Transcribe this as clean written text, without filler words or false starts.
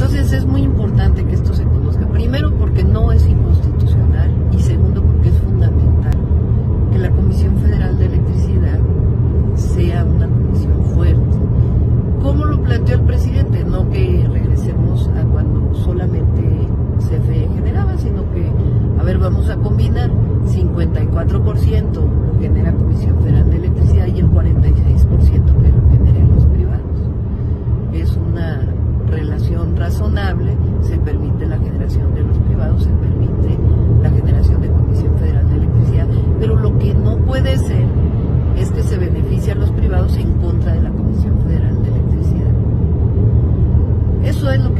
Entonces es muy importante que esto se conozca, primero porque no es inconstitucional y segundo porque es fundamental que la Comisión Federal de Electricidad sea una comisión fuerte. ¿Cómo lo planteó el presidente? No que regresemos a cuando solamente CFE generaba, sino que, a ver, vamos a combinar 54% lo genera Comisión Federal de Electricidad y el 46% que lo generen los privados. Es una relación razonable, se permite la generación de los privados, se permite la generación de Comisión Federal de Electricidad, pero lo que no puede ser es que se beneficie a los privados en contra de la Comisión Federal de Electricidad. Eso es lo que